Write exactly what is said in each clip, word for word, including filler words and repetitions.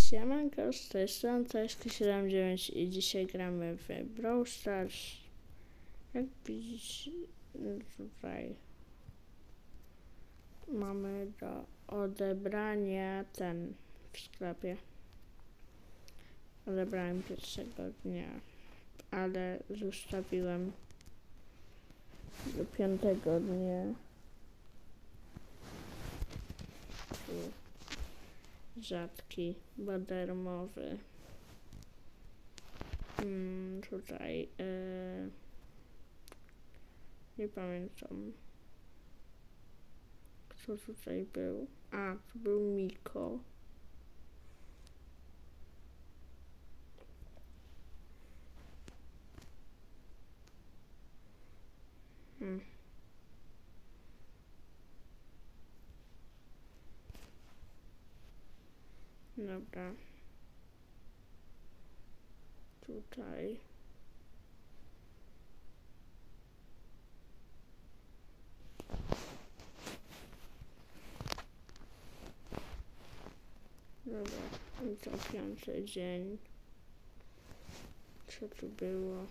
Siemanko, z tej strony to jest siedem dziewięć i dzisiaj gramy w Brawl Stars. Jak widzicie, tutaj mamy do odebrania ten w sklepie. Odebrałem pierwszego dnia, ale zostawiłem do piątego dnia. Tu rzadki, bo darmowy. Hmm, tutaj yy, nie pamiętam, kto tutaj był. A, to był Miko. Hmm. Dobra. Tutaj. Dobra, i to piąty dzień. Co tu było?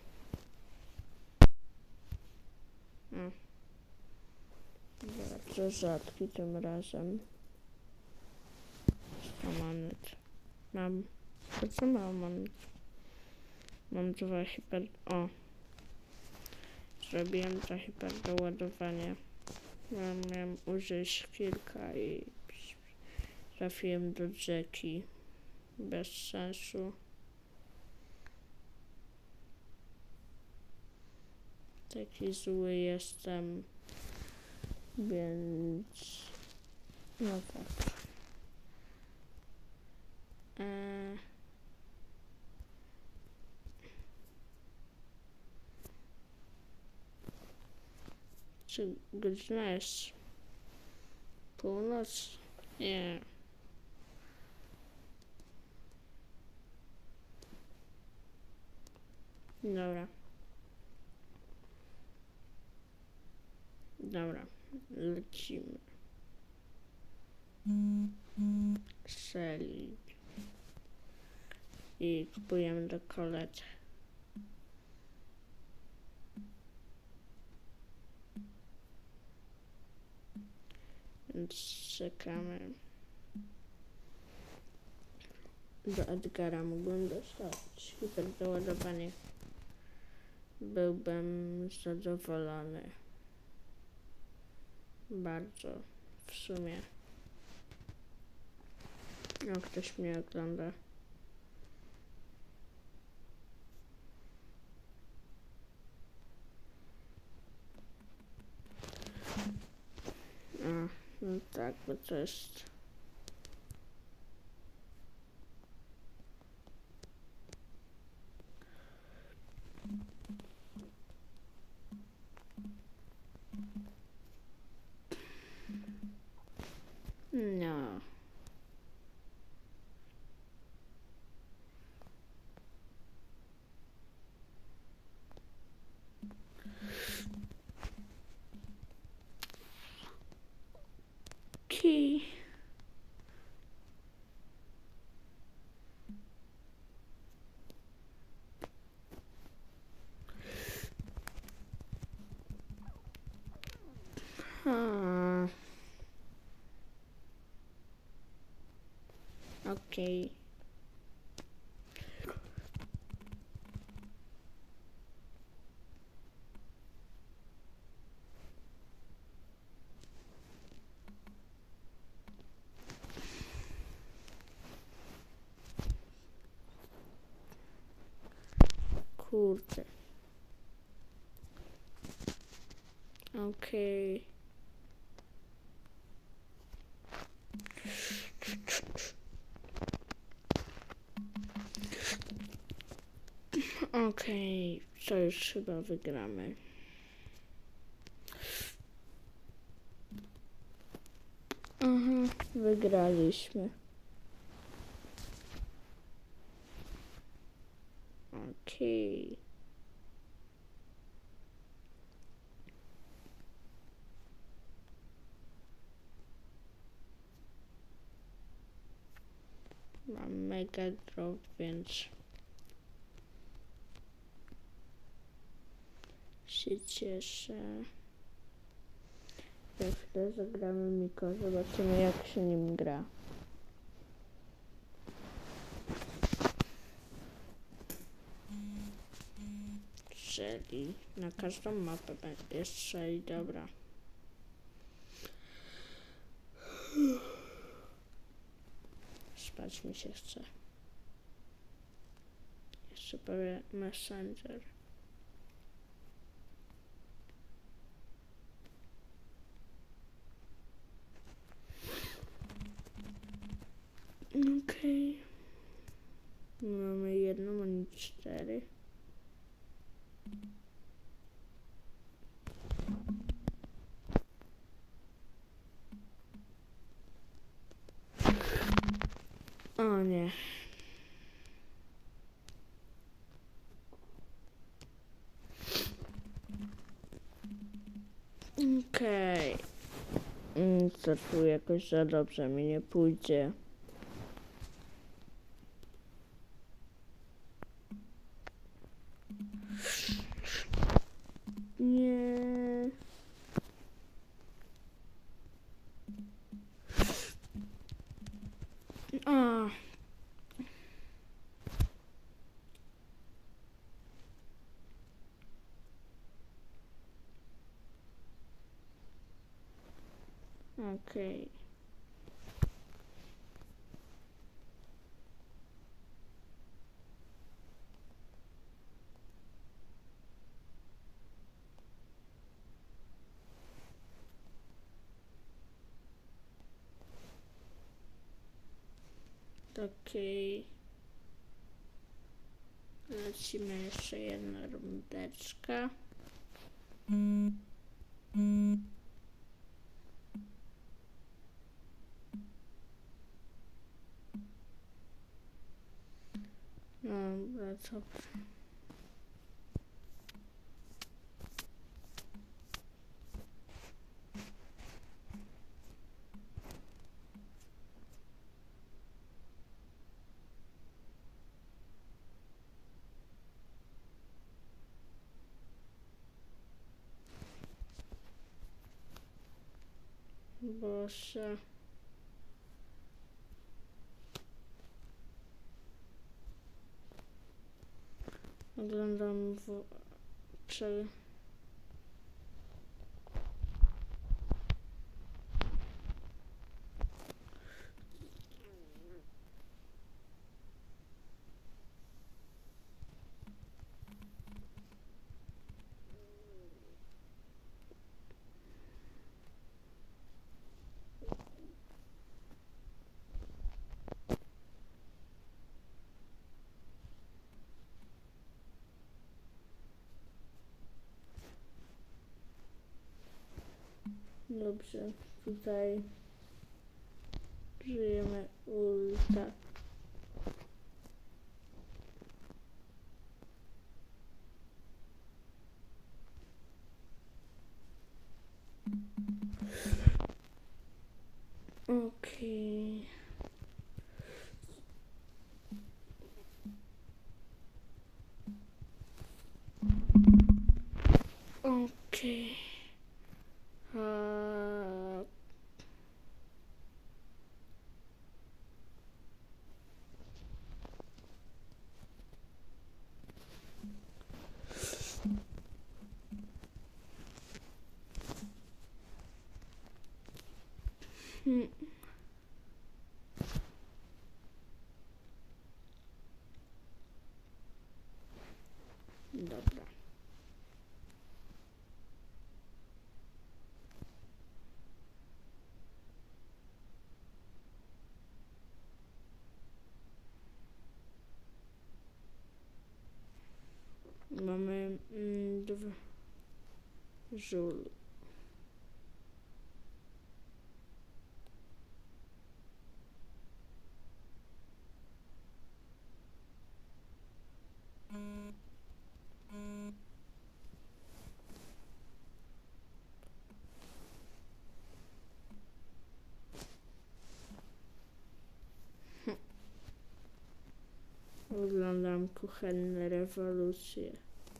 A. Bardzo rzadki tym razem. sto monet. Mam. To co mam monet? Mam dwa hiper... O. Zrobiłem to hiperdoładowanie. Miałem, miałem użyć kilka i trafiłem do Jackie. Bez sensu. Taki zły jestem. Więc... No tak. Eee... Czy godzina jest? Północ? Nie. Dobra. Dobra. Lecimy. Seli. I kupujemy do Colette. Więc czekamy. Do Edgara mógłbym dostać hiperdoładowanie. Byłbym zadowolony. Bardzo. W sumie. No, ktoś mnie ogląda. A, no tak, bo to jest... No. Key. Hmm. Okej. Kurde. Okej. Okej, to już chyba wygramy. Aha, wygraliśmy. Okej. mam mega drop, więc się cieszę. Jak chwilę zagramy Miko, zobaczymy jak się nim gra. Strzeli, na każdą mapę będzie strzeli, dobra. Spać mi się chce. Jeszcze powiem Messenger. Okej. Okay. Mamy jedną, ani cztery. O nie. Okej. Okay. Co tu jakoś za dobrze mi nie pójdzie. Nie. A. Okej. Okay. Okej. Okay. Lecimy jeszcze jedna rundeczka. Dobra, co? Boże. Oglądam w... Prze... Dobrze, tutaj żyjemy ulta. Okej. Okej. A... Hmm. Dobra. Mamy mm, dwa żul. Oglądam kuchenne rewolucje.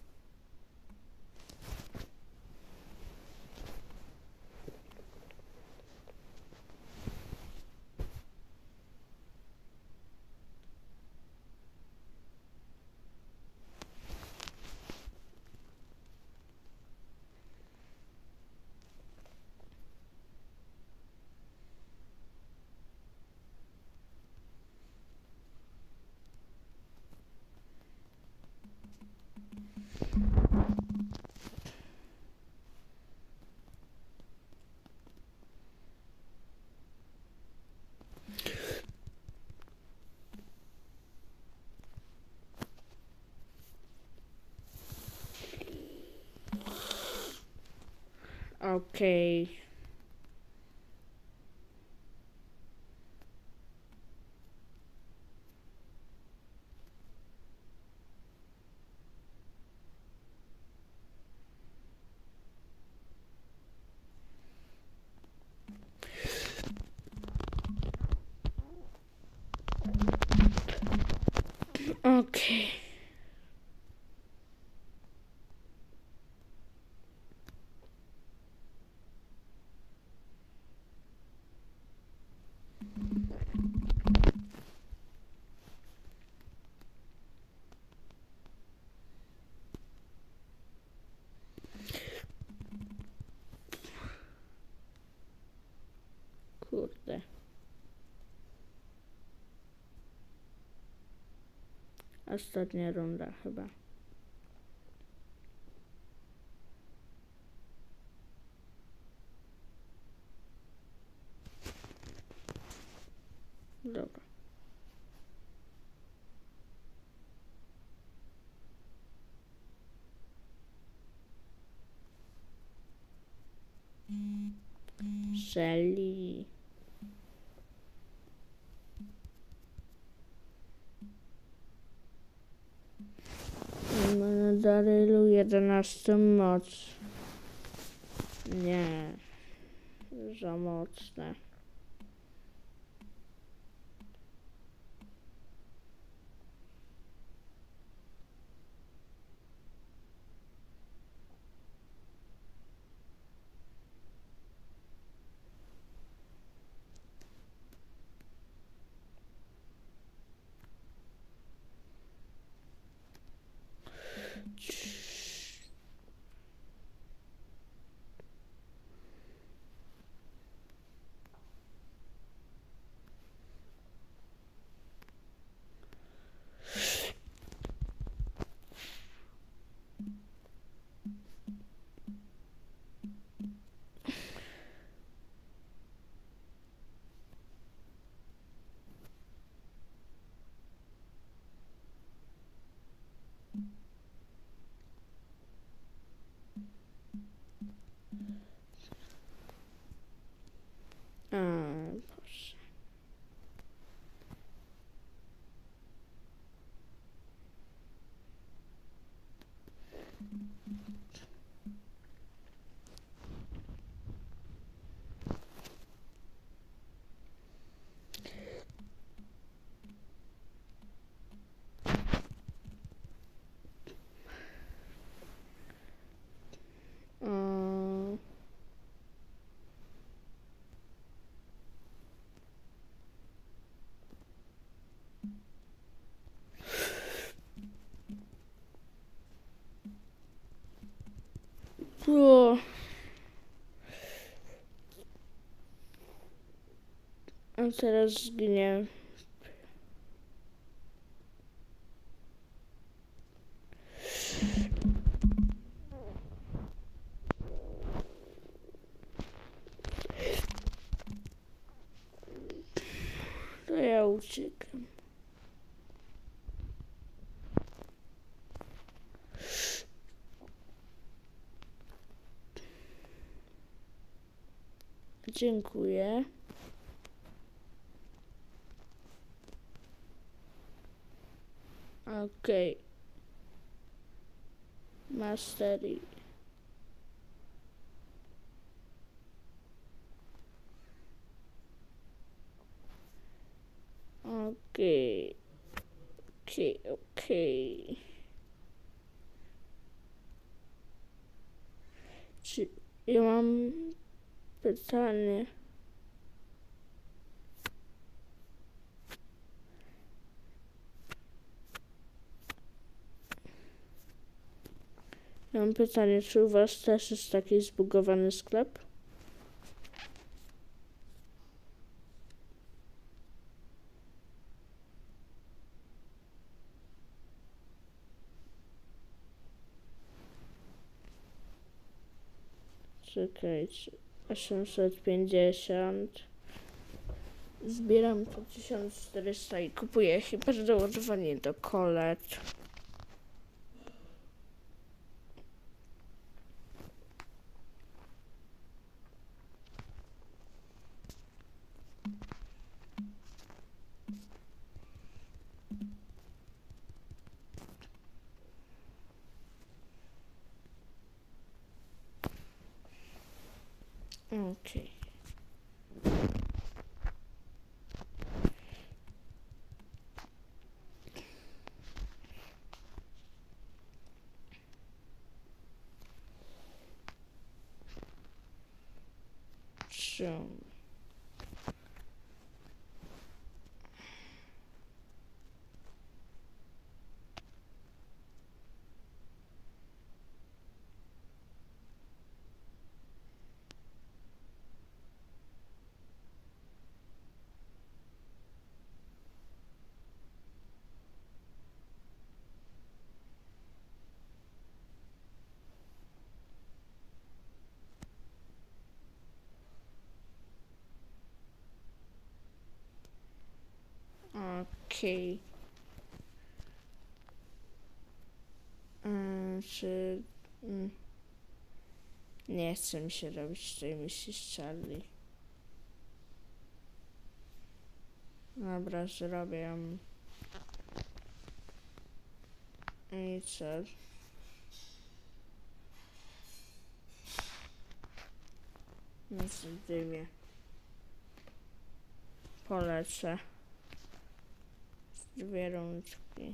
Okej. Okay. Okej. Okay. Kurde. Ostatnia runda chyba. Dobra. Shelly. Ma na Darylu jedenastą moc. Nie. Za mocne. A, Boże. Mm. O. A teraz zginie. To ja uciekam. Dziękuję. Okej. Okay. Mastery. Okej. Okay. Okej, okej. Czy ja mam pytanie? Ja mam pytanie, czy u was też jest taki zbugowany sklep? Czekajcie, osiemset pięćdziesiąt. Zbieram po tysiąc czterysta i kupuję chyba doładowanie do kolet. Okej. Trzy. Okej. Mm, czy... Mm, nie chce mi się robić tej misji z Charlie. Dobra, zrobię ją. I co? Nic w dymie. Polecę. Dwie rączki.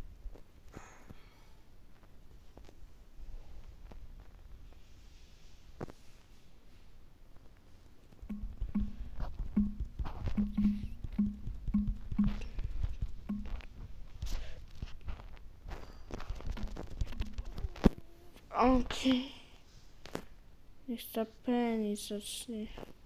Okej. Okay. Niech ta Penny zacznie.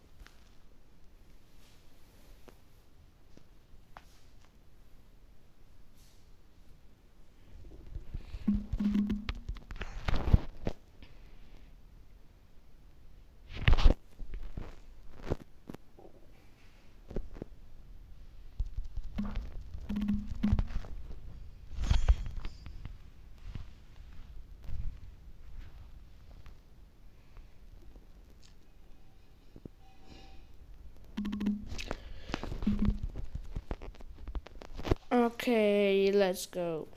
Okay, let's go.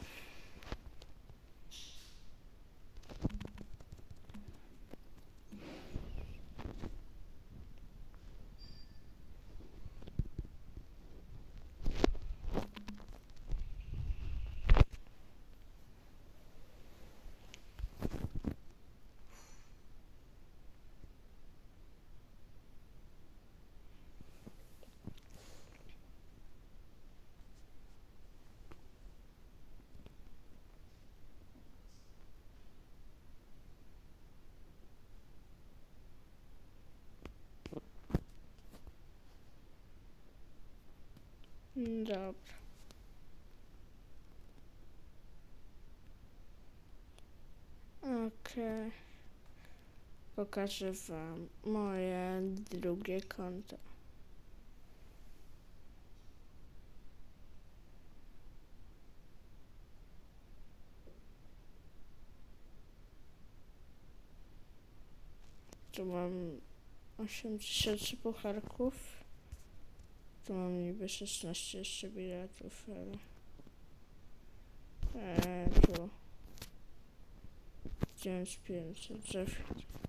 Dobra. Okej. Okay. Pokażę wam moje drugie konto. Tu mam osiemdziesiąt trzy pucharków. Tu mam niby szesnaście jeszcze biletów, ale... Eee, tu... dziewięć tysięcy pięćset, drzew...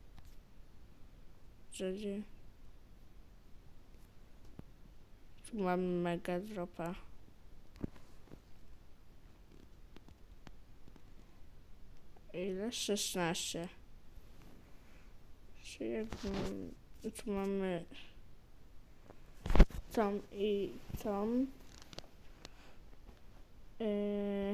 Drzewie... Tu mam mega dropa. szesnaście. Czyli jakby tu mamy tą i tą. Yy,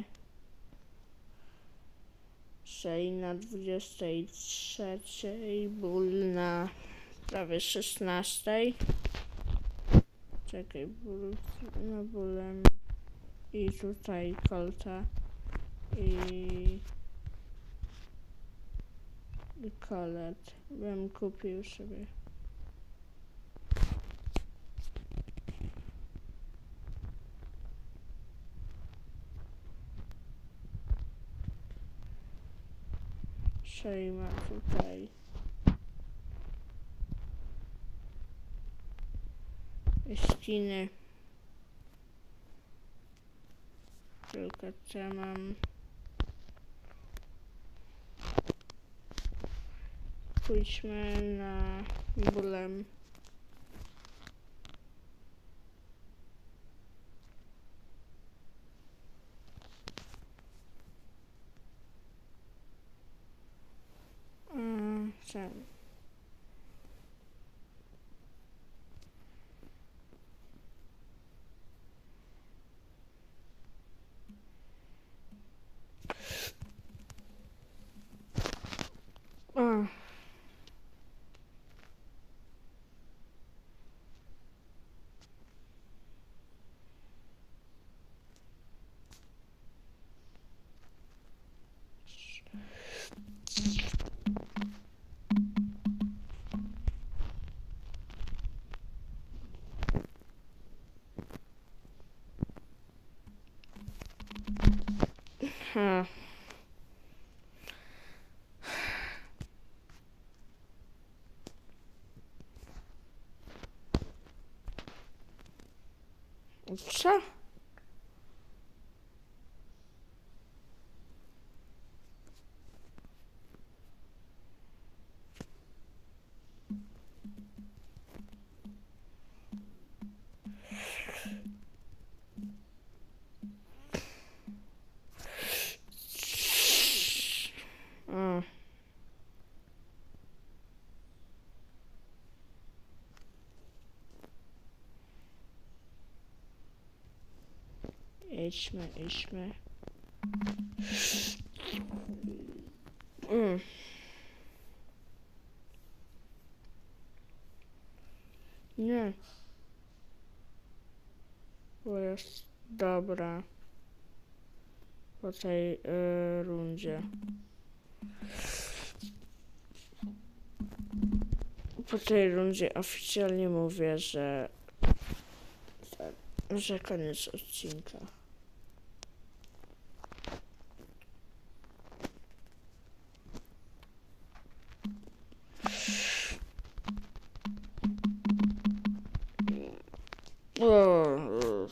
Szej na dwudziestej trzeciej, ból na prawie szesnastej. Czekaj, ból na bólem. I tutaj kolta i, i kolet. Bym kupił sobie. Szej ma tutaj ściny. Tylko co mam? Pójdźmy na bólem. Mm, co? O. Ha. Co? O. Idźmy, idźmy. Mm. Nie. Bo jest dobra po tej y, rundzie. Po tej rundzie oficjalnie mówię, że że koniec odcinka. O.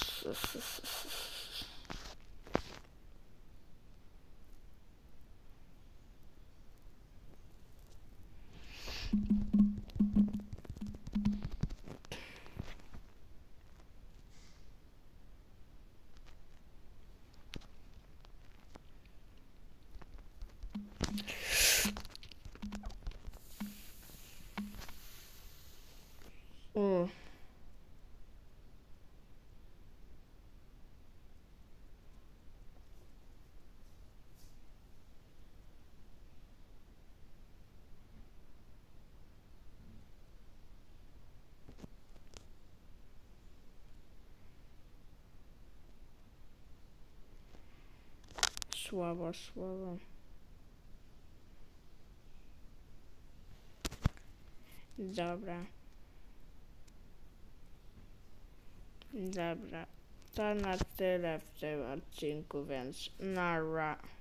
O. Słabo, słabo. Dobra. Dobra. To na tyle w tym odcinku, więc nara.